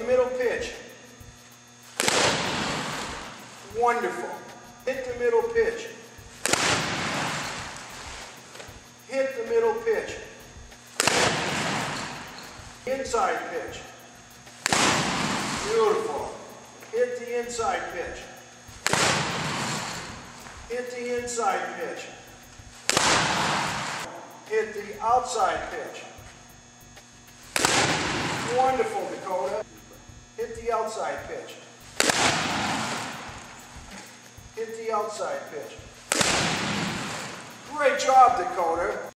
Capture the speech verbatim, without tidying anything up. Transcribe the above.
middle pitch. Wonderful. Hit the middle pitch. Hit the middle pitch. Inside pitch. Beautiful. Hit the inside pitch. Hit the inside pitch. Hit the outside pitch. Wonderful, Dakota. Hit the outside pitch. Hit the outside pitch. Great job, Dakota.